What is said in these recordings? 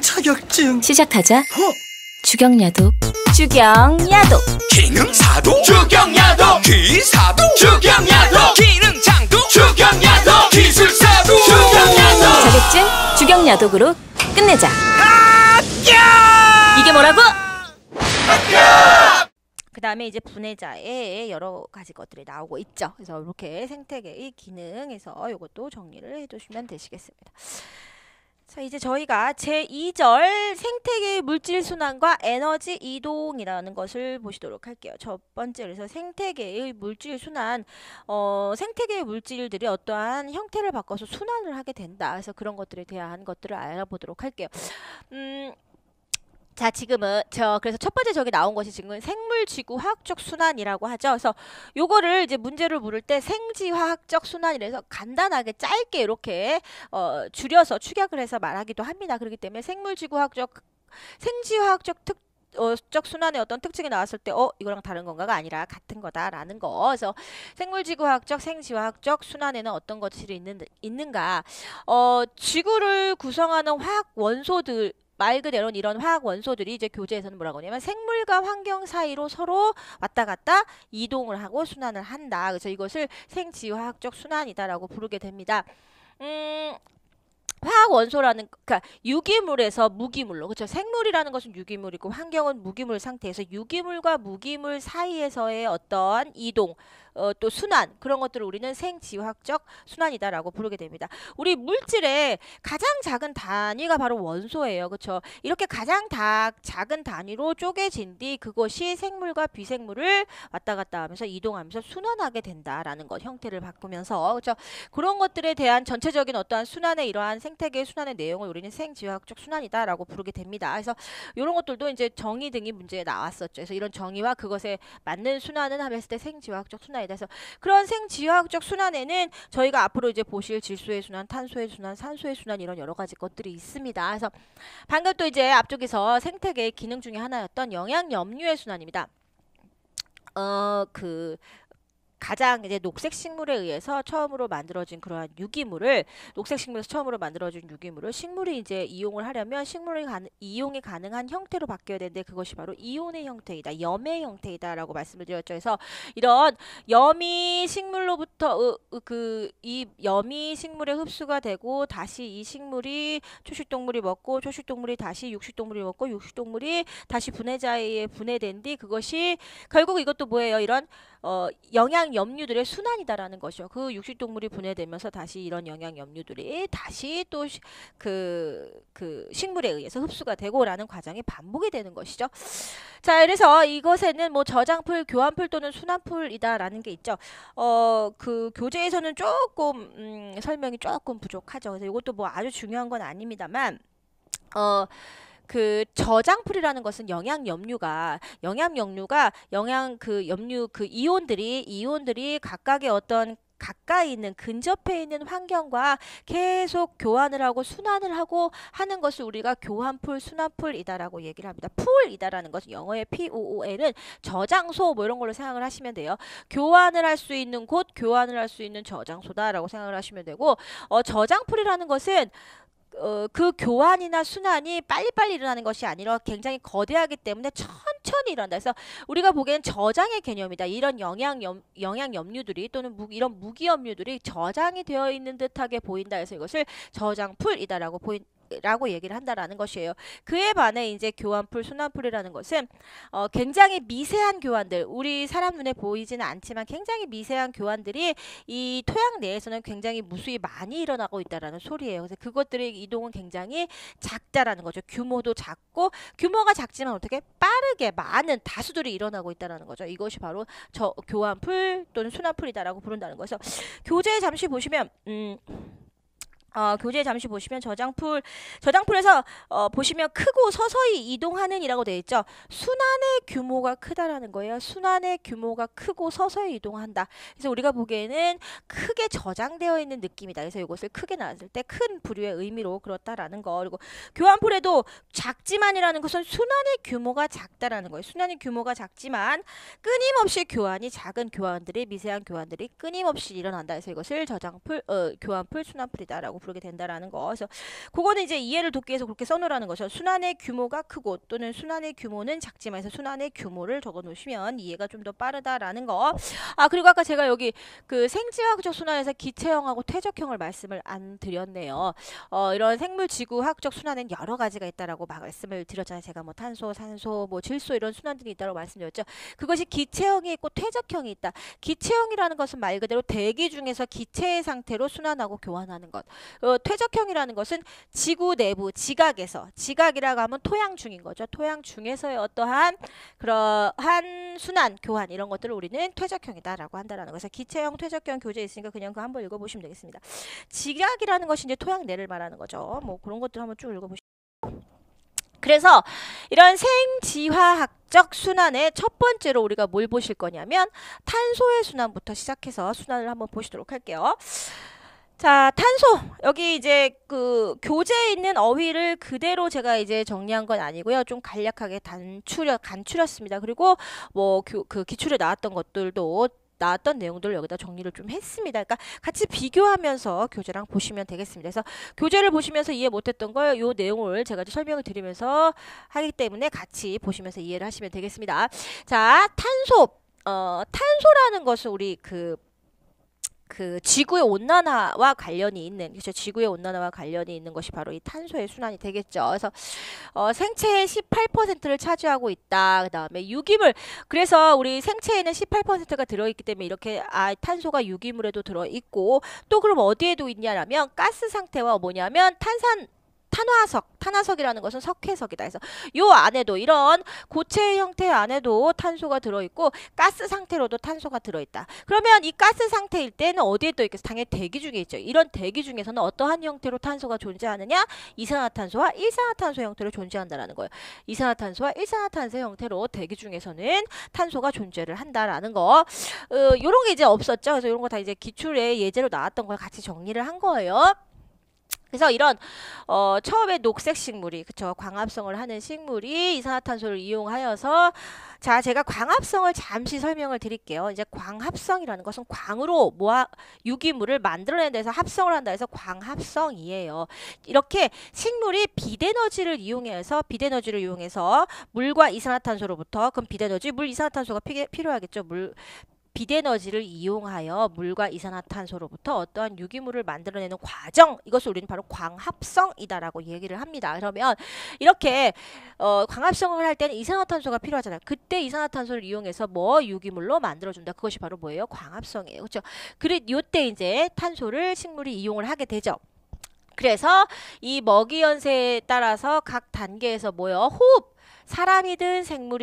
자격증. 시작하자. 주경야독. 주경야독. 기능사도 주경야독. 기사도 주경야독. 기능장도 주경야독. 기술사도 주경야독. 자격증 주경야독으로 끝내자. 이게 뭐라고? 그 다음에 이제 분해자의 여러 가지 것들이 나오고 있죠. 그래서 이렇게 생태계의 기능에서 이것도 정리를 해두시면 되시겠습니다. 자, 이제 저희가 제2절 생태계의 물질 순환과 에너지 이동이라는 것을 보시도록 할게요. 첫 번째, 그래서 생태계의 물질 순환, 생태계의 물질들이 어떠한 형태를 바꿔서 순환을 하게 된다. 그래서 그런 것들에 대한 것들을 알아보도록 할게요. 자, 지금은 그래서 첫 번째 저기 나온 것이 지금 생물지구 화학적 순환이라고 하죠. 그래서 요거를 이제 문제를 물을 때 생지화학적 순환이라서 간단하게 짧게 이렇게 줄여서 축약을 해서 말하기도 합니다. 그렇기 때문에 생지화학적 적 순환의 어떤 특징이 나왔을 때 이거랑 다른 건가가 아니라 같은 거다라는 거. 그래서 생물지구화학적, 생지화학적 순환에는 어떤 것들이 있는가? 지구를 구성하는 화학 원소들, 말 그대로 이런 화학 원소들이 이제 교재에서는 뭐라고 하냐면 생물과 환경 사이로 서로 왔다 갔다 이동을 하고 순환을 한다. 그래서 이것을 생지화학적 순환이다라고 부르게 됩니다. 화학 원소라는, 그러니까 유기물에서 무기물로, 그렇죠? 생물이라는 것은 유기물이고 환경은 무기물 상태에서 유기물과 무기물 사이에서의 어떠한 이동, 또 순환, 그런 것들을 우리는 생지화학적 순환이다라고 부르게 됩니다. 우리 물질의 가장 작은 단위가 바로 원소예요. 그렇죠? 이렇게 가장 작은 단위로 쪼개진 뒤 그것이 생물과 비생물을 왔다 갔다 하면서 이동하면서 순환하게 된다라는 것, 형태를 바꾸면서. 그렇죠? 그런 것들에 대한 전체적인 어떠한 순환의 이러한 생태계의 순환의 내용을 우리는 생지화학적 순환이다라고 부르게 됩니다. 그래서 이런 것들도 이제 정의 등이 문제에 나왔었죠. 그래서 이런 정의와 그것에 맞는 순환은 하면서 때 생지화학적 순환. 그래서 그런 생지화학적 순환에는 저희가 앞으로 이제 보실 질소의 순환, 탄소의 순환, 산소의 순환, 이런 여러 가지 것들이 있습니다. 그래서 방금 또 이제 앞쪽에서 생태계의 기능 중에 하나였던 영양염류의 순환입니다. 가장 이제 녹색 식물에 의해서 처음으로 만들어진 그러한 유기물을, 녹색 식물에서 처음으로 만들어진 유기물을 식물이 이제 이용을 하려면 이용이 가능한 형태로 바뀌어야 되는데 그것이 바로 이온의 형태이다, 염의 형태이다라고 말씀을 드렸죠. 그래서 이런 염이 식물로부터 이 염이 식물에 흡수가 되고 다시 이 식물이 초식동물이 먹고 초식동물이 다시 육식동물이 먹고 육식동물이 다시 분해자에 의해 분해된 뒤 그것이 결국 이것도 뭐예요? 이런 영양염류들의 순환이다라는 것이요. 그 육식동물이 분해되면서 다시 이런 영양염류들이 다시 또 그 식물에 의해서 흡수가 되고라는 과정이 반복이 되는 것이죠. 자, 그래서 이것에는 뭐 저장풀, 교환풀 또는 순환풀이다라는 게 있죠. 그 교재에서는 조금 설명이 조금 부족하죠. 그래서 이것도 뭐 아주 중요한 건 아닙니다만, 그 저장풀이라는 것은 영양염류가 염류 이온들이 각각의 어떤 가까이 있는, 근접해 있는 환경과 계속 교환을 하고 순환을 하고 하는 것을 우리가 교환풀, 순환풀이다라고 얘기를 합니다. 풀이다라는 것은 영어의 POOL은 저장소 뭐 이런 걸로 생각을 하시면 돼요. 교환을 할 수 있는 곳, 교환을 할 수 있는 저장소다라고 생각을 하시면 되고, 저장풀이라는 것은 그 교환이나 순환이 빨리빨리 일어나는 것이 아니라 굉장히 거대하기 때문에 천천히 일어난다. 그래서 우리가 보기에는 저장의 개념이다. 이런 영양염류들이 또는 이런 무기염류들이 저장이 되어 있는 듯하게 보인다. 그래서 이것을 저장풀이다라고 얘기를 한다라는 것이에요. 그에 반해 이제 교환풀, 순환풀이라는 것은 굉장히 미세한 교환들, 우리 사람 눈에 보이지는 않지만 굉장히 미세한 교환들이 이 토양 내에서는 굉장히 무수히 많이 일어나고 있다라는 소리예요. 그래서 그것들의 이동은 굉장히 작다라는 거죠. 규모도 작고, 규모가 작지만 어떻게 빠르게 많은 다수들이 일어나고 있다라는 거죠. 이것이 바로 교환풀 또는 순환풀이다라고 부른다는 거죠. 교재에 잠시 보시면 저장풀에서 보시면 크고 서서히 이동하는 이라고 되어 있죠. 순환의 규모가 크다라는 거예요. 순환의 규모가 크고 서서히 이동한다. 그래서 우리가 보기에는 크게 저장되어 있는 느낌이다. 그래서 이것을 크게 나왔을 때 큰 부류의 의미로 그렇다라는 거. 그리고 교환풀에도 작지만이라는 것은 순환의 규모가 작다라는 거예요. 순환의 규모가 작지만 끊임없이 작은 교환들이, 미세한 교환들이 끊임없이 일어난다. 그래서 이것을 교환풀, 순환풀이다라고 부르게 된다라는 거. 그래서 그거는 이제 이해를 돕기 위해서 그렇게 써놓으라는 거죠. 순환의 규모가 크고 또는 순환의 규모는 작지만 해서 순환의 규모를 적어 놓으시면 이해가 좀 더 빠르다라는 거. 아, 그리고 아까 제가 여기 그 생지화학적 순환에서 기체형하고 퇴적형을 말씀을 안 드렸네요. 이런 생물 지구화학적 순환은 여러 가지가 있다라고 말씀을 드렸잖아요. 제가 뭐 탄소, 산소, 뭐 질소 이런 순환들이 있다고 말씀드렸죠. 그것이 기체형이 있고 퇴적형이 있다. 기체형이라는 것은 말 그대로 대기 중에서 기체의 상태로 순환하고 교환하는 것. 퇴적형이라는 것은 지구 내부 지각에서, 지각이라고 하면 토양 중인 거죠. 토양 중에서의 어떠한 그러한 순환, 교환 이런 것들을 우리는 퇴적형이다라고 한다라는 거죠. 기체형, 퇴적형 교재 있으니까 그냥 그거 한번 읽어보시면 되겠습니다. 지각이라는 것이 이제 토양 내를 말하는 거죠. 뭐 그런 것들 한번 쭉 읽어보시죠. 그래서 이런 생지화학적 순환의 첫 번째로 우리가 뭘 보실 거냐면 탄소의 순환부터 시작해서 순환을 한번 보시도록 할게요. 자, 탄소. 여기 이제 그 교재에 있는 어휘를 그대로 제가 이제 정리한 건 아니고요. 좀 간략하게 간추렸습니다. 그리고 뭐 그 기출에 나왔던 것들도 나왔던 내용들을 여기다 정리를 좀 했습니다. 그러니까 같이 비교하면서 교재랑 보시면 되겠습니다. 그래서 교재를 보시면서 이해 못했던 걸 요 내용을 제가 설명을 드리면서 하기 때문에 같이 보시면서 이해를 하시면 되겠습니다. 자, 탄소라는 것은 우리 그 지구의 온난화와 관련이 있는, 그렇죠? 지구의 온난화와 관련이 있는 것이 바로 이 탄소의 순환이 되겠죠. 그래서 생체의 18%를 차지하고 있다. 그 다음에 유기물. 그래서 우리 생체에는 18%가 들어있기 때문에 이렇게 탄소가 유기물에도 들어있고, 또 그럼 어디에도 있냐라면 가스 상태와 뭐냐면 탄화석이라는 것은 석회석이다. 그래서 요 안에도 이런 고체 형태 안에도 탄소가 들어있고 가스 상태로도 탄소가 들어있다. 그러면 이 가스 상태일 때는 어디에 또 있겠어? 당연히 대기 중에 있죠. 이런 대기 중에서는 어떠한 형태로 탄소가 존재하느냐? 이산화탄소와 일산화탄소 형태로 존재한다라는 거예요. 이산화탄소와 일산화탄소 형태로 대기 중에서는 탄소가 존재를 한다라는 거. 요런 게 이제 없었죠. 그래서 요런 거 다 이제 기출에 예제로 나왔던 걸 같이 정리를 한 거예요. 그래서 이런 처음에 녹색 식물이, 그쵸, 광합성을 하는 식물이 이산화탄소를 이용하여서, 자, 제가 광합성을 잠시 설명을 드릴게요. 이제 광합성이라는 것은 광으로 유기물을 만들어낸 데서 합성을 한다 해서 광합성이에요. 이렇게 식물이 빛에너지를 이용해서 물과 이산화탄소로부터, 그럼 빛에너지, 물, 이산화탄소가 필요하겠죠. 빛에너지를 이용하여 물과 이산화탄소로부터 어떠한 유기물을 만들어내는 과정, 이것을 우리는 바로 광합성이다라고 얘기를 합니다. 그러면 이렇게 광합성을 할 때는 이산화탄소가 필요하잖아요. 그때 이산화탄소를 이용해서 유기물로 만들어준다. 그것이 바로 뭐예요? 광합성이에요. 그렇죠? 그래, 요때 이제 탄소를 식물이 이용을 하게 되죠. 그래서 이 먹이 연세에 따라서 각 단계에서 호흡, 사람이든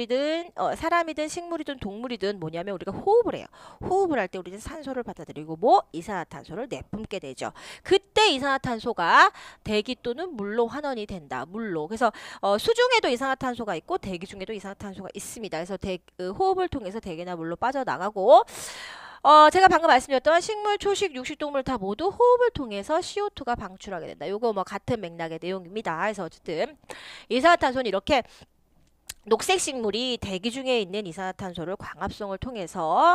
식물이든 동물이든 뭐냐면 우리가 호흡을 해요. 호흡을 할 때 우리는 산소를 받아들이고 이산화탄소를 내뿜게 되죠. 그때 이산화탄소가 대기 또는 물로 환원이 된다. 물로. 그래서 수중에도 이산화탄소가 있고 대기 중에도 이산화탄소가 있습니다. 그래서 호흡을 통해서 대기나 물로 빠져나가고, 제가 방금 말씀드렸던 식물, 초식, 육식동물 다 모두 호흡을 통해서 CO2가 방출하게 된다. 요거 같은 맥락의 내용입니다. 그래서 어쨌든 이산화탄소는 이렇게 녹색 식물이 대기 중에 있는 이산화탄소를 광합성을 통해서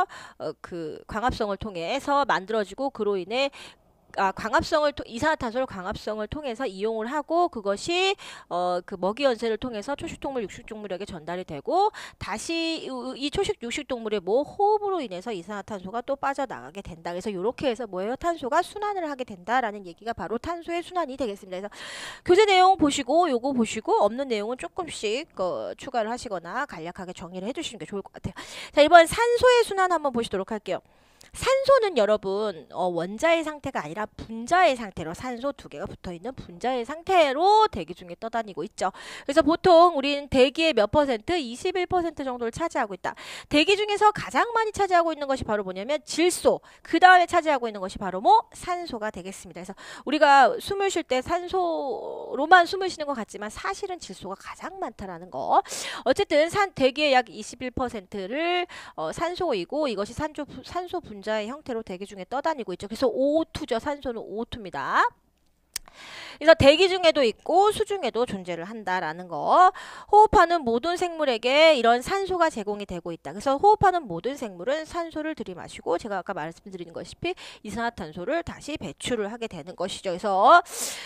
만들어지고, 그로 인해 이산화탄소를 광합성을 통해서 이용을 하고, 그것이 그 먹이 연쇄를 통해서 초식동물, 육식동물에게 전달이 되고, 다시 이 초식, 육식동물의 호흡으로 인해서 이산화탄소가 또 빠져나가게 된다. 그래서 이렇게 해서 탄소가 순환을 하게 된다라는 얘기가 바로 탄소의 순환이 되겠습니다. 그래서 교재 내용 보시고, 요거 보시고, 없는 내용은 조금씩 추가를 하시거나 간략하게 정리를 해주시는 게 좋을 것 같아요. 자, 이번 산소의 순환 한번 보시도록 할게요. 산소는 여러분 원자의 상태가 아니라 분자의 상태로, 산소 두 개가 붙어있는 분자의 상태로 대기 중에 떠다니고 있죠. 그래서 보통 우리는 대기의 몇 퍼센트? 21% 정도를 차지하고 있다. 대기 중에서 가장 많이 차지하고 있는 것이 바로 뭐냐면 질소, 그 다음에 차지하고 있는 것이 바로 산소가 되겠습니다. 그래서 우리가 숨을 쉴 때 산소로만 숨을 쉬는 것 같지만 사실은 질소가 가장 많다라는 거. 어쨌든 대기의 약 21%를 산소이고, 이것이 산소 분자의 형태로 대기 중에 떠다니고 있죠. 그래서 O2죠. 산소는 O2입니다. 그래서 대기 중에도 있고 수중에도 존재를 한다라는 거. 호흡하는 모든 생물에게 이런 산소가 제공이 되고 있다. 그래서 호흡하는 모든 생물은 산소를 들이마시고 제가 아까 말씀드린 것이피 이산화탄소를 다시 배출을 하게 되는 것이죠. 그래서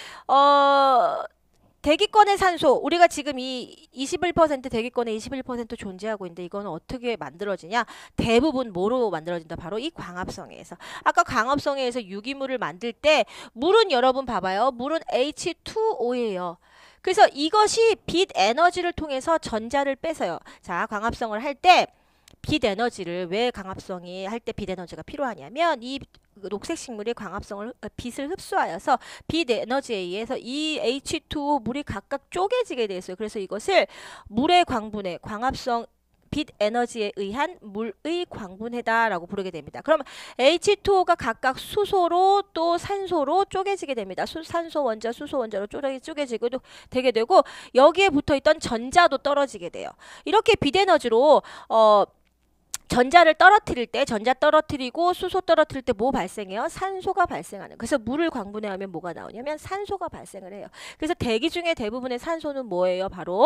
대기권의 산소, 우리가 지금 이 21% 대기권에 21% 존재하고 있는데 이거는 어떻게 만들어지냐? 대부분 뭐로 만들어진다? 바로 이 광합성에 의해서. 아까 광합성에 의해서 유기물을 만들 때 물은 여러분 봐봐요. 물은 H2O예요. 그래서 이것이 빛 에너지를 통해서 전자를 뺏어요. 자, 광합성을 할 때 빛 에너지를 왜 광합성이 할 때 빛 에너지가 필요하냐면 이 녹색 식물이 빛을 흡수하여서 빛 에너지에 의해서 이 H2O 물이 각각 쪼개지게 돼 있어요. 그래서 이것을 물의 광분해, 광합성 빛 에너지에 의한 물의 광분해다라고 부르게 됩니다. 그럼 H2O가 각각 수소로 또 산소로 쪼개지게 됩니다. 산소 원자, 수소 원자로 쪼개지게 되게 되고 여기에 붙어있던 전자도 떨어지게 돼요. 이렇게 빛 에너지로 전자를 떨어뜨릴 때, 전자 떨어뜨리고 수소 떨어뜨릴 때 뭐 발생해요? 산소가 발생하는. 그래서 물을 광분해하면 뭐가 나오냐면 산소가 발생을 해요. 그래서 대기 중에 대부분의 산소는 뭐예요? 바로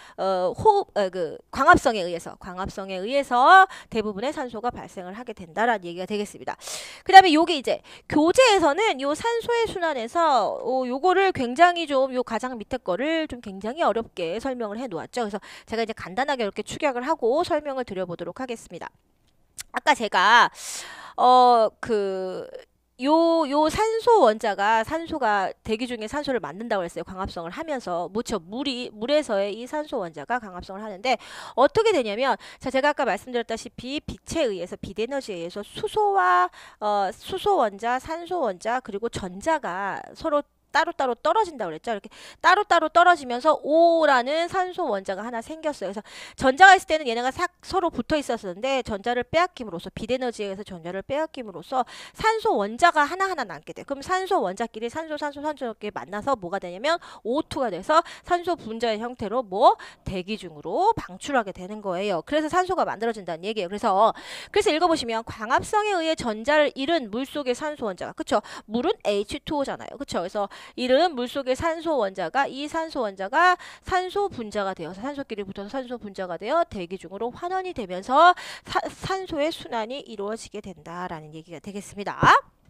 광합성에 의해서 대부분의 산소가 발생을 하게 된다라는 얘기가 되겠습니다. 그다음에 요게 이제 교재에서는 요 산소의 순환에서 요거를 굉장히 좀 요 가장 밑에 거를 좀 굉장히 어렵게 설명을 해 놓았죠. 그래서 제가 이제 간단하게 이렇게 축약을 하고 설명을 드려보도록 하겠습니다. 아까 제가 요 산소 원자가 산소가 대기 중에 산소를 만든다고 했어요. 광합성을 하면서 물에서의 이 산소 원자가 광합성을 하는데 어떻게 되냐면 자 제가 아까 말씀드렸다시피 빛에 의해서 빛 에너지에 의해서 수소와 수소 원자, 산소 원자 그리고 전자가 서로 따로따로 떨어진다고 그랬죠. 이렇게 따로따로 떨어지면서 O라는 산소 원자가 하나 생겼어요. 그래서 전자가 있을 때는 얘네가 서로 붙어 있었는데 전자를 빼앗김으로써 빛 에너지에 의해서 전자를 빼앗김으로써 산소 원자가 하나하나 남게 돼요. 그럼 산소 원자끼리 산소 이렇게 만나서 뭐가 되냐면 O2가 돼서 산소 분자의 형태로 대기 중으로 방출하게 되는 거예요. 그래서 산소가 만들어진다는 얘기예요. 그래서 읽어보시면 광합성에 의해 전자를 잃은 물속의 산소 원자가 그쵸? 물은 H2O잖아요. 그쵸? 그래서 이른 물속의 산소 원자가 이 산소 원자가 산소 분자가 되어서 산소끼리 붙어서 산소 분자가 되어 대기 중으로 환원이 되면서 산소의 순환이 이루어지게 된다라는 얘기가 되겠습니다.